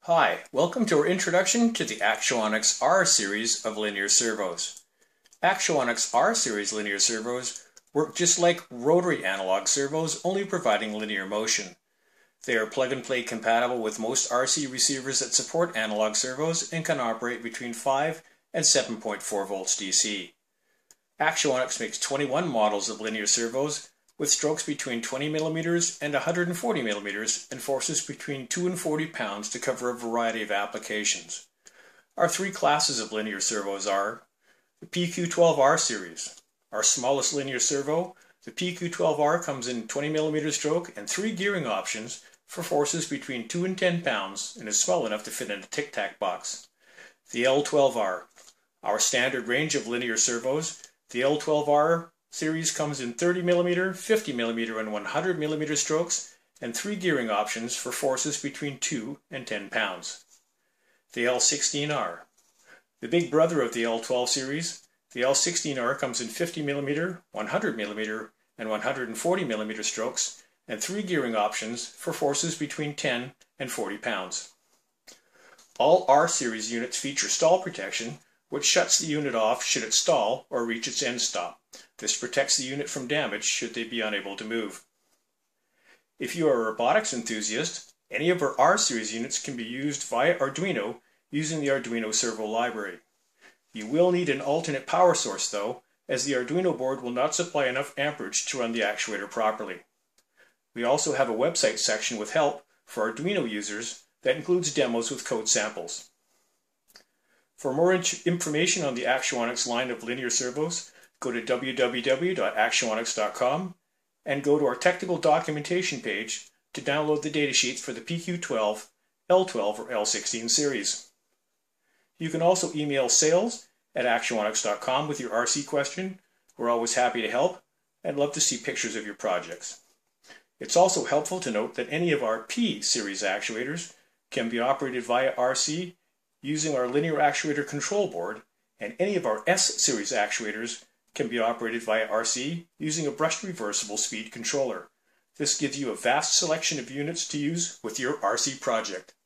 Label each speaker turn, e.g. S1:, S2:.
S1: Hi, welcome to our introduction to the Actuonix R series of linear servos. Actuonix R series linear servos work just like rotary analog servos, only providing linear motion. They are plug-and-play compatible with most RC receivers that support analog servos and can operate between 5 and 7.4 volts DC. Actuonix makes 21 models of linear servos with strokes between 20 millimeters and 140 millimeters and forces between 2 and 40 pounds to cover a variety of applications. Our three classes of linear servos are the PQ12R series. Our smallest linear servo, the PQ12R, comes in 20 millimeter stroke and 3 gearing options for forces between 2 and 10 pounds and is small enough to fit in a tic-tac box. The L12R. Our standard range of linear servos, the L12R series comes in 30 millimeter, 50 millimeter, and 100 millimeter strokes and 3 gearing options for forces between 2 and 10 pounds. The L16R. The big brother of the L12 series, the L16R comes in 50 millimeter, 100 millimeter, and 140 millimeter strokes and 3 gearing options for forces between 10 and 40 pounds. All R series units feature stall protection, which shuts the unit off should it stall or reach its end stop. This protects the unit from damage should they be unable to move. If you are a robotics enthusiast, any of our R series units can be used via Arduino using the Arduino Servo library. You will need an alternate power source though, as the Arduino board will not supply enough amperage to run the actuator properly. We also have a website section with help for Arduino users that includes demos with code samples. For more information on the Actuonix line of linear servos, go to www.actuonix.com and go to our technical documentation page to download the datasheets for the PQ12, L12, or L16 series. You can also email sales@actuonix.com with your RC question. We're always happy to help and love to see pictures of your projects. It's also helpful to note that any of our P series actuators can be operated via RC using our linear actuator control board, and any of our S series actuators can be operated via RC using a brushed reversible speed controller. This gives you a vast selection of units to use with your RC project.